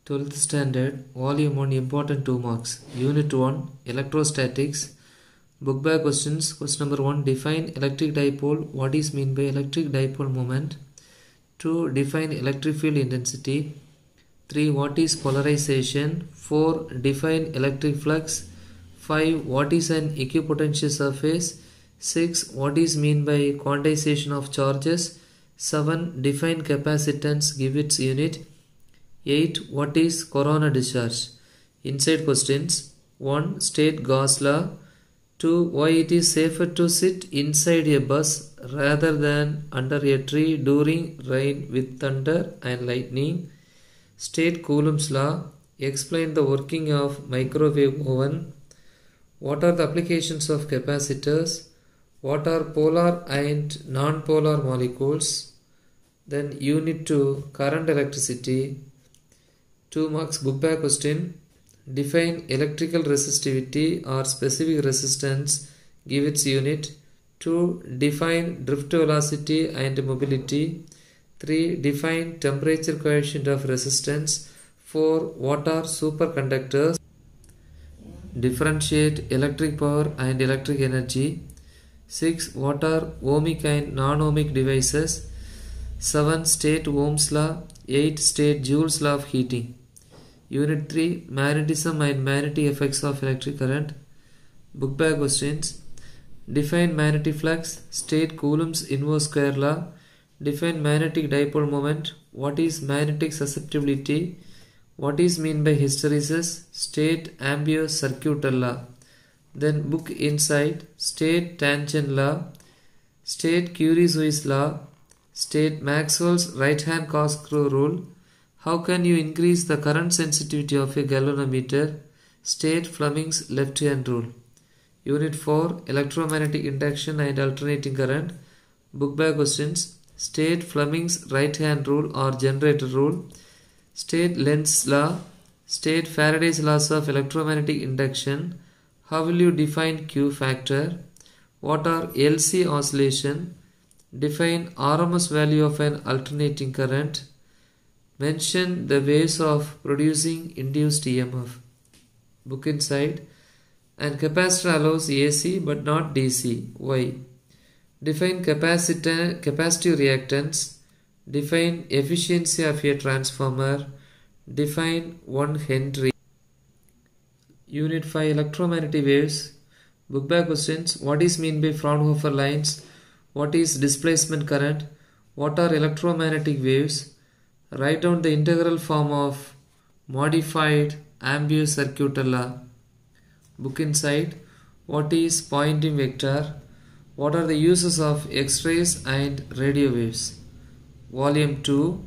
12th standard, volume 1, important 2 marks. Unit 1, electrostatics. Book bag questions. Question number 1, define electric dipole. What is mean by electric dipole moment? 2, define electric field intensity. 3, what is polarization? 4, define electric flux. 5, what is an equipotential surface? 6, what is mean by quantization of charges? 7, define capacitance, give its unit. 8, what is corona discharge? Inside questions. 1, state Gauss law. 2, why it is safer to sit inside a bus rather than under a tree during rain with thunder and lightning. State Coulomb's law. Explain the working of microwave oven. What are the applications of capacitors? What are polar and non-polar molecules? Then unit 2, current electricity. 2 marks book bag question. Define electrical resistivity or specific resistance. Give its unit. 2, define drift velocity and mobility. 3, define temperature coefficient of resistance. 4, what are superconductors? Differentiate electric power and electric energy. 6, what are ohmic and non-ohmic devices? 7, state Ohm's law. 8, state Joule's law of heating. Unit 3, magnetism and magnetic effects of electric current. Book bag questions. Define magnetic flux. State Coulomb's inverse square law. Define magnetic dipole moment. What is magnetic susceptibility? What is mean by hysteresis? State Ampere's circuital law. Then book inside. State tangent law. State Curie-Swiss law. State Maxwell's right-hand corkscrew rule. How can you increase the current sensitivity of a galvanometer? State Fleming's left-hand rule. Unit 4, electromagnetic induction and alternating current. Book bag questions. State Fleming's right-hand rule or generator rule. State Lenz's law. State Faraday's laws of electromagnetic induction. How will you define Q factor? What are LC oscillation? Define RMS value of an alternating current. Mention the ways of producing induced EMF. Book inside. And capacitor allows AC but not DC. Why? Define capacitive reactance. Define efficiency of a transformer. Define 1 Henry. Unit 5, electromagnetic waves. Book bag questions. What is mean by Fraunhofer lines? What is displacement current? What are electromagnetic waves? Write down the integral form of modified Ampere's circuital law. Book inside. What is Poynting vector? What are the uses of X-rays and radio waves? Volume 2,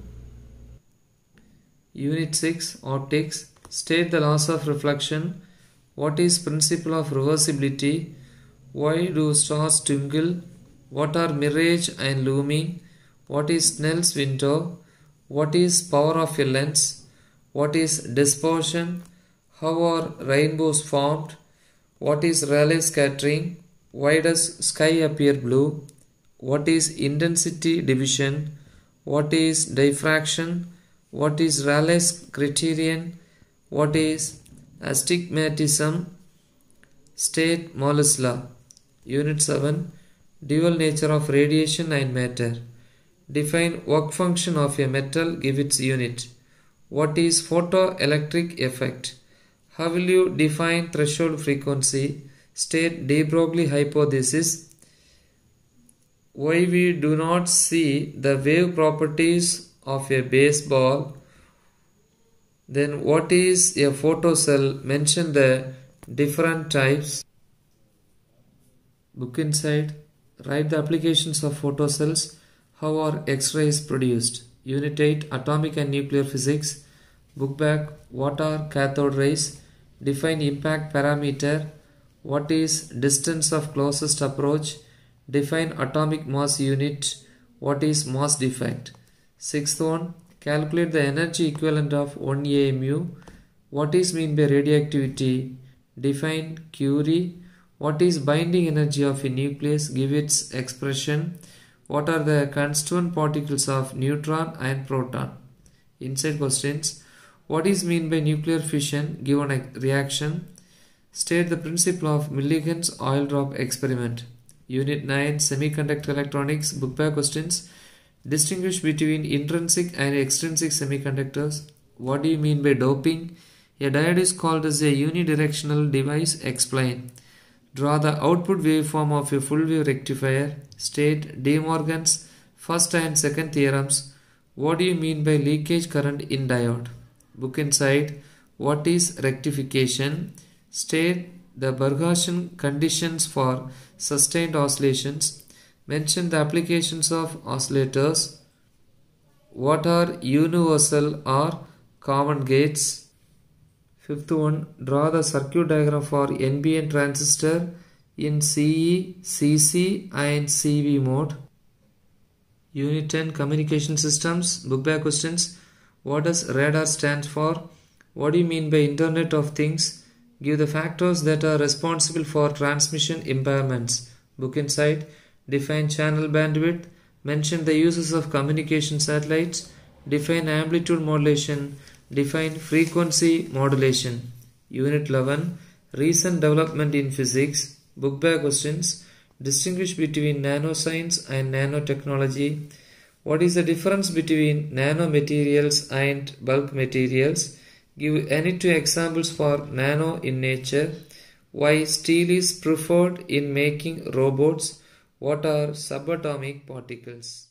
Unit 6, Optics. State the laws of reflection. What is principle of reversibility? Why do stars twinkle? What are mirage and looming? What is Snell's window? What is power of a lens? What is dispersion? How are rainbows formed? What is Rayleigh scattering? Why does sky appear blue? What is intensity division? What is diffraction? What is Rayleigh's criterion? What is astigmatism? State Morley's law. Unit 7, dual nature of radiation and matter. Define work function of a metal, give its unit. What is photoelectric effect? How will you define threshold frequency? State de Broglie hypothesis. Why we do not see the wave properties of a baseball? Then what is a photocell? Mention the different types. Book inside. Write the applications of photocells. How are X-rays produced? Unit 8, Atomic and Nuclear Physics. Book bag. What are cathode rays? Define impact parameter. What is distance of closest approach? Define atomic mass unit. What is mass defect? 6th one, calculate the energy equivalent of 1 AMU. What is mean by radioactivity? Define Curie. What is binding energy of a nucleus? Give its expression. What are the constituent particles of neutron and proton? Inside questions. What is meant by nuclear fission given a reaction? State the principle of Millikan's oil drop experiment. Unit 9 Semiconductor Electronics book bag questions. Distinguish between intrinsic and extrinsic semiconductors. What do you mean by doping? A diode is called as a unidirectional device. Explain. Draw the output waveform of a full wave rectifier. State De Morgan's first and second theorems. What do you mean by leakage current in diode? Book inside. What is rectification? State the Barghassian conditions for sustained oscillations. Mention the applications of oscillators. What are universal or common gates? Fifth one, draw the circuit diagram for NPN transistor in CE, CC and CV mode. Unit 10 Communication Systems book bag questions. What does radar stand for? What do you mean by Internet of Things? Give the factors that are responsible for transmission impairments. Book inside. Define channel bandwidth. Mention the uses of communication satellites. Define amplitude modulation. Define frequency modulation. Unit 11 Recent development in physics. Book bag questions. Distinguish between nanoscience and nanotechnology. What is the difference between nanomaterials and bulk materials? Give any two examples for nano in nature. Why steel is preferred in making robots. What are subatomic particles?